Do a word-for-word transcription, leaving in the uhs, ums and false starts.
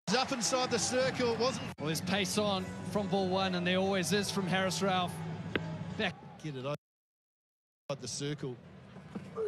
Up inside the circle, it wasn't. Well, there's pace on from ball one, and there always is from Harris Ralph. Back. Get it outside the circle.